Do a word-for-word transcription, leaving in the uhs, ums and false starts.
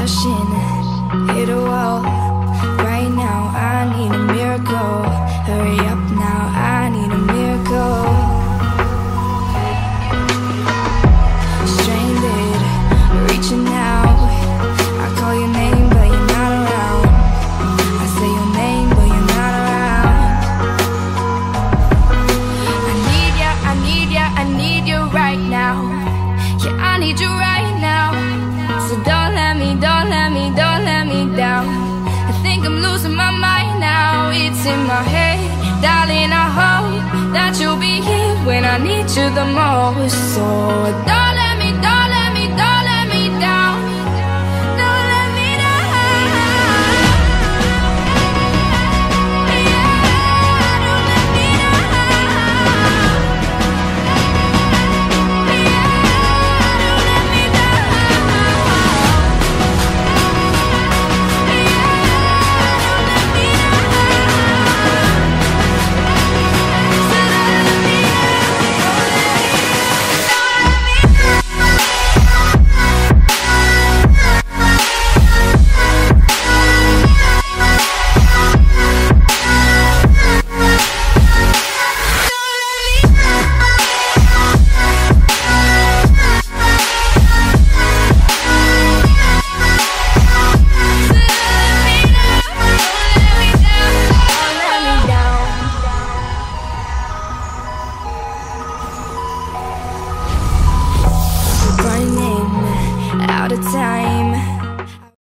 Rushing, hit a wall. Right now I need a miracle. Hurry up now, I need a miracle. Stranded, reaching out. I call your name but you're not around. I say your name but you're not around. I need ya, I need ya, I need you right now. Yeah, I need you right now. So don't let me, don't let me, don't let me down. I think I'm losing my mind now. It's in my head, darling, I hope that you'll be here when I need you the most. So don't let me, don't let me, don't let me down. Don't let me down. Yeah, don't let me down. Yeah, don't let me down. Running out of time.